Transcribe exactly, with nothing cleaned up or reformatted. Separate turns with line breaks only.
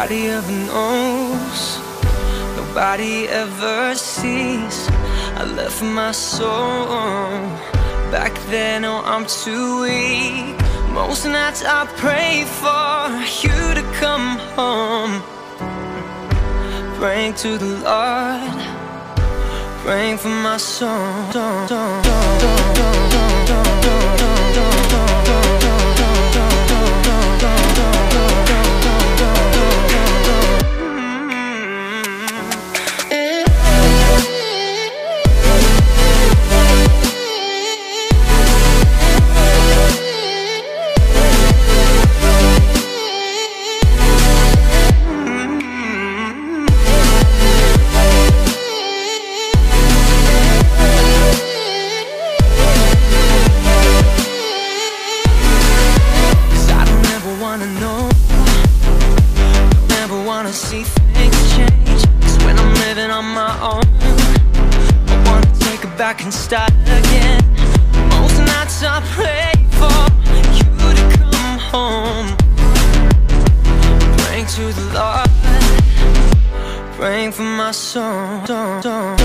Nobody ever knows, nobody ever sees. I left my soul back then, oh I'm too weak. Most nights I pray for you to come home, praying to the Lord, praying for my soul. See things change, 'cause when I'm living on my own, I wanna take it back and start again. Most nights I pray for you to come home, praying to the Lord, praying for my soul.